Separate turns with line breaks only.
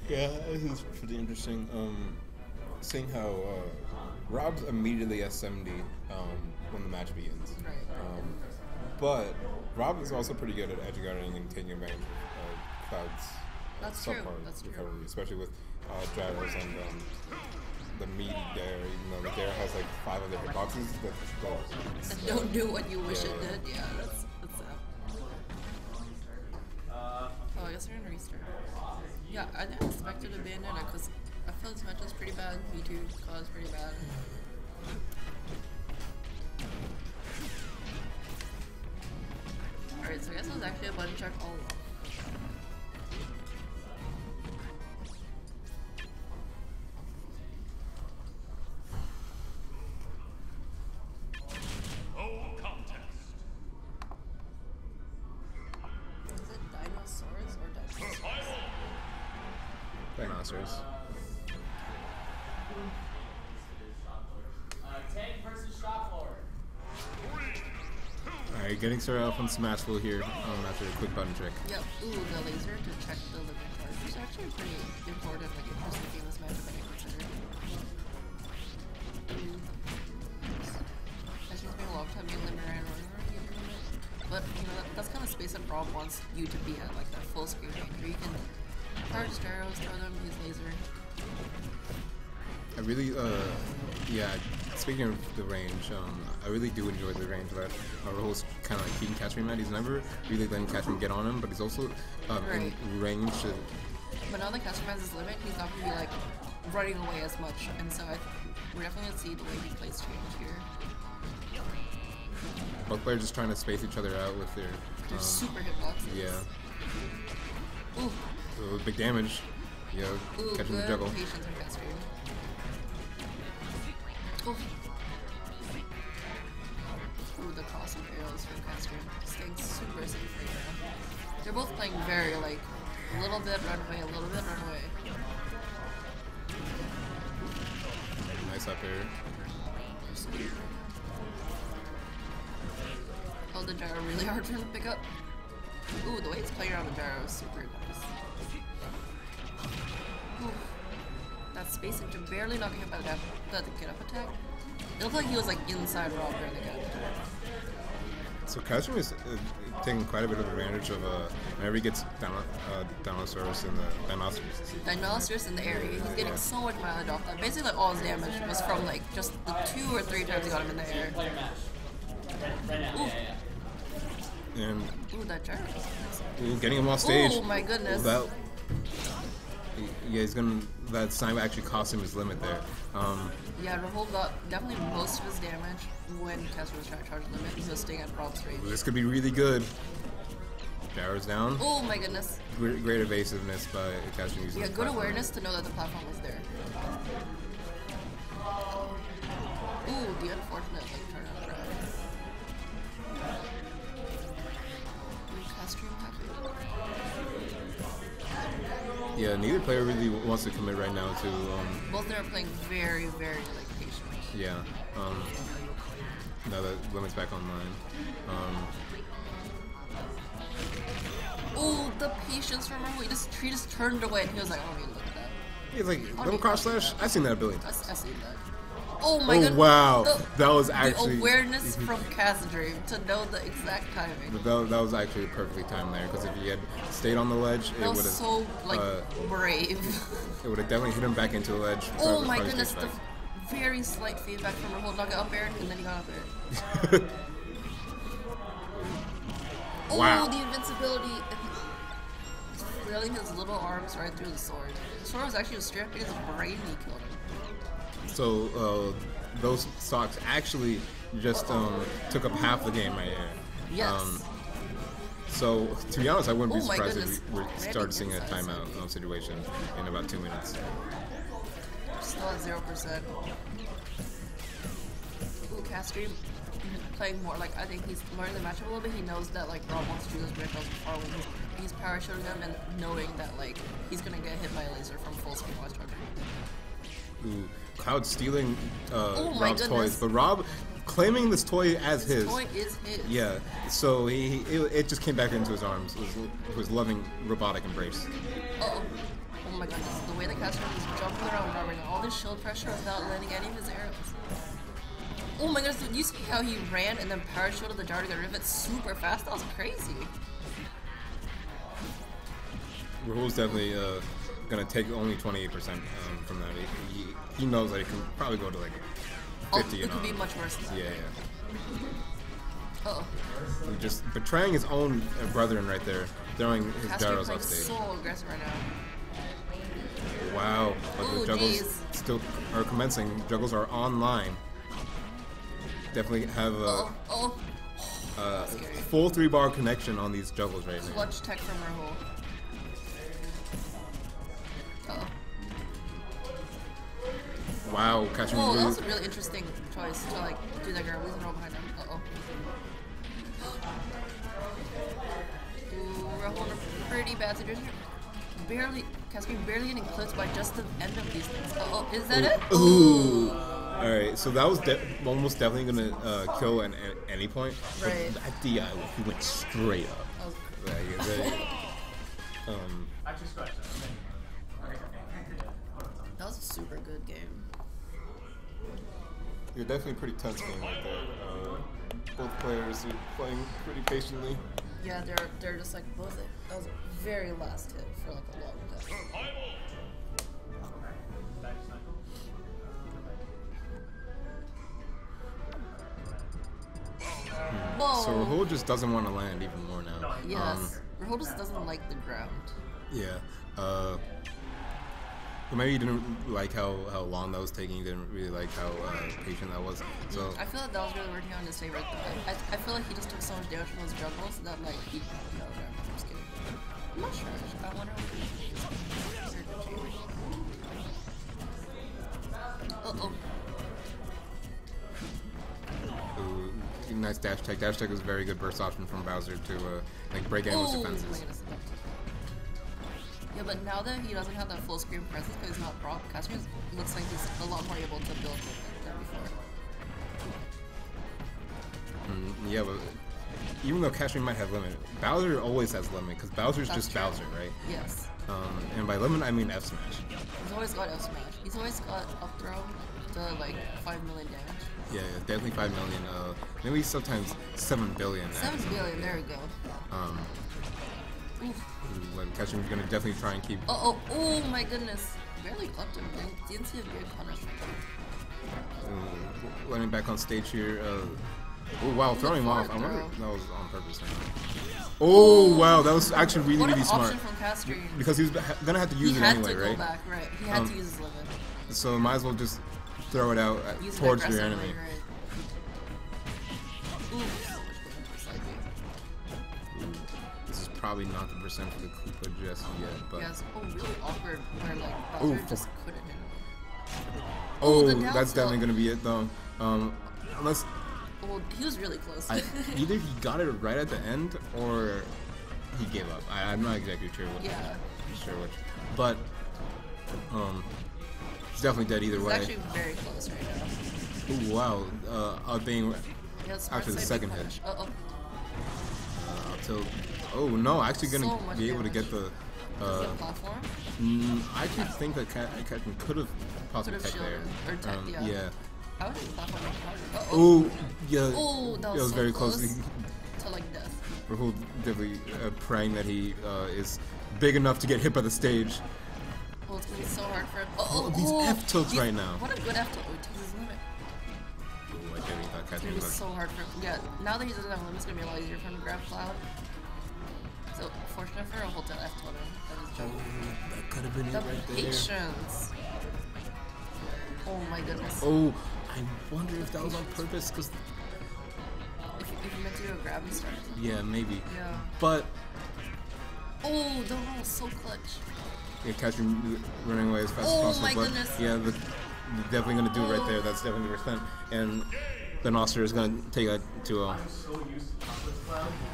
Yeah, this is pretty interesting. Seeing how Rob's immediately at 70 when the match begins.
Right.
But Rob is also pretty good at edge guarding and taking advantage of Cloud's
That's true.
subpar
That's true.
recovery, especially with gyros and the meaty Dare, even though the Dare has like 5 other hitboxes.
And don't do what you wish
Yeah,
it
yeah.
did. Yeah, that's sad. Oh, I guess we're gonna restart. Yeah, I didn't expect it to abandon it because I feel this match is pretty bad. V2 caused pretty bad. Alright, so I guess it was actually a button check all along. Is it dinosaurs or dinosaurs?
Dinosaurs.
Tank versus shot forward.
Alright, getting started off on Smashville here after a quick button trick.
Yep. Ooh, the laser to check the limit charge. It's actually pretty important, like interesting game this match, if I consider. It's just been a long time being limit and running limit. But you know that's kind of space that Rob wants you to be at, like that full screen range where you can charge gyros, throw them, use laser.
I really, yeah, speaking of the range, I really do enjoy the range that Rahul's kind of like keeping Catchman at. He's never really letting Catchman get on him, but he's also
Right.
in range to.
But now that Caster has his limit, he's not gonna be like running away as much, and so we're definitely gonna see the way he plays change here.
Both players just trying to space each other out with their.
They're super hitboxes.
Yeah.
Ooh,
Big damage. Yeah,
ooh,
catching
good
the juggle.
patience from Caster. Ooh. Ooh, the crossing arrows from Caster. Staying super safe right now. They're both playing very like a little bit run away, a little bit run away.
Nice up here.
Oh, the gyro really hard for him to pick up. Ooh, the way he's playing around the gyro is super nice. Ooh. That space into barely not getting hit by the get up attack. It looked like he was like inside Rob during the get up attack.
So Catchman is taking quite a bit of advantage of whenever he gets Dinosaurus in the
Dinosaurus in the area, he's getting so much mileage off that. Basically, like, all his damage was from like just the 2 or 3 times he got him in the air.
Player match. Right now.
Ooh.
And
Ooh, that gyro.
getting him off stage.
Oh my goodness.
That, yeah, he's gonna. That sign actually cost him his limit there.
Yeah, Rahul got definitely most of his damage when Caster was trying to charge the limit. He was staying at Rob's range.
This could be really good. Gyro's down.
Oh my goodness.
Great evasiveness by Catchman using.
Yeah,
his
good
platform.
awareness to know that the platform was there. Ooh, the unfortunate like turnout grab. Caster happy.
Yeah, neither player really wants to commit right now to.
Both of them are playing very, very like patient.
Yeah. Now that limit's back online.
Ooh, the patience from Rahul. He just turned away and he was like, oh, look at that.
He's like little cross slash. I've seen that ability.
I seen that. Oh my
Oh
goodness.
wow,
The,
that was
the
actually
awareness from Cassadream to know the exact timing.
that was actually perfectly timed there because if he had stayed on the ledge, it
That
would have
was so like brave.
it would have definitely hit him back into the ledge.
Oh
for
my
his
goodness,
stage
the
fight.
very slight feedback from Rahul. Not get up air, and then he got up air. Oh,
Wow.
the invincibility. Flailing his little arms right through the sword. The sword was actually a strip because his brain he killed him.
So those stocks actually just took up half the game right here.
Yes.
So to be honest, I wouldn't be
Oh my
surprised
goodness.
if we started seeing a timeout situation in about 2 minutes.
Still at 0%. Ooh, Castream playing more like I think he's learning the matchup a little bit. He knows that like Rob wants to do those breakouts before when he's power shooting them and knowing that like he's gonna get hit by a laser from full screen while charging.
Ooh, Cloud stealing
my
Rob's
goodness.
toys, but Rob claiming this toy as his.
Toy is his.
Yeah, so it just came back into his arms. It was loving robotic embrace.
Oh. Oh my my goodness, the way the caster is jumping around Robin, all this shield pressure without landing any of his arrows. Oh my goodness, did you see how he ran and then parachuted the jar to get rid of it super fast? That was crazy.
Rahul's definitely gonna take only 28% from that. He knows that it can probably go to like 50
it
and
could be
on.
much worse.
Yeah, yeah.
Uh-oh.
He's just betraying his own brethren right there, throwing his
Caster
gyros
playing
off stage.
so aggressive right now.
Wow, but
Ooh,
the juggles
geez.
still are commencing. Juggles are online. Definitely have a
Scary.
full 3-bar connection on these juggles right now.
Clutch tech from Rahul. Uh-oh.
Wow, catching
Oh, that
really.
was a really interesting choice to like do that girl losing roll behind him. Uh-oh. Ooh, Rahul in a pretty bad situation. Cascade barely getting clipped by just the end of these things. Uh-oh, is that it?
Ooh. All right, so that was almost definitely gonna kill at any point. But
Right.
that DI, he went straight up.
Oh,
Like,
Actually, scratch that. Okay.
that was a super good game.
you're definitely pretty tense game like that. Both players are playing pretty patiently.
Yeah, they're just like both. That was a very last hit for like a long time. Whoa.
So Rahul just doesn't want to land even more now.
Yes. Rahul just doesn't like the ground.
Yeah. But maybe he didn't like how long that was taking. He didn't really like how patient that was. So
I feel like that was really working out in his favor. I feel like he just took so much damage from those juggles that like he. No, I'm just kidding. I'm not sure. I wonder what Uh-oh.
ooh, nice dash tech. Dash tech was a very good burst option from Bowser to like break Angel's
Oh, my
defenses.
goodness. Yeah, but now that he doesn't have that full screen presence because he's not Brock, Casimir looks like he's a lot more able to build with it than before.
Yeah, but even though Cashmere might have limit, Bowser always has limit because Bowser's
That's
just
true.
Bowser, right?
Yes.
And by limit I mean F smash.
He's always got F smash. He's always got up throw to like 5 million damage.
Yeah, definitely 5 million. Maybe sometimes 7 billion.
7
actually.
billion, there we go. Oof.
When Cachemir's gonna definitely try and keep.
Oh my goodness. Barely clipped him. Didn't see a good punish.
Landing back on stage here. Oh wow, throwing him off. I
forward
wonder
throw.
if that was on purpose. Oh wow, that was actually really
What an
really smart.
option from Castrine.
Because he was gonna have to use
He
it
had
anyway,
to go
right?
back, right. He had to use his limit.
So might as well just throw it out
Use it
towards your
aggressively,
enemy.
right. Ooh, so much damage for side B.
This is probably not the percent for the Koopa just yet, but
Yes. Oh, really awkward where like
Ooh,
Bowser just couldn't hit him.
oh,
the down
that's
tilt.
definitely gonna be it though. Unless
Oh, he was really close.
either he got it right at the end or he gave up. I'm not exactly sure what.
Yeah.
Sure which, but he's definitely dead either
He's
way.
actually very close right now.
Ooh, wow. Being
Yeah, smart
after the
side
second
B
hit.
punish. Uh-oh.
Till oh no, actually gonna
So much
be able to
damage.
get the.
Is he on platform?
I actually think that Catman could have possibly
Could've
tech there.
shielded. Or tech, yeah.
Yeah.
I would think platform was harder. Uh-oh.
Oh yeah.
Oh, that was,
it was
so
very
close.
close.
To like death.
Rahul definitely praying that he is big enough to get hit by the stage.
Oh, it's gonna be so hard for him.
Oh, these F tilts right now.
What a good F tilt. Oh, he takes his limit.
Ooh, I definitely thought
It's
Catman
gonna be
was
so hard for him. Yeah, now that he doesn't have limit, it's gonna be a lot easier for him to grab Cloud. So, fortunate for Rahul to F tilt him. That is joke.
that could have been
The
it right there.
patience. Oh my goodness.
Oh, I wonder if that was on purpose, cause
If you meant to do a grab and start.
yeah, maybe.
Yeah.
But
Oh, the roll was so clutch.
yeah, Catman running away as fast
Oh
as possible.
my
But
goodness.
yeah, they're definitely gonna do it right there. That's definitely percent. And the Nostr is gonna take a 2-0.
I'm so used to chocolate cloud.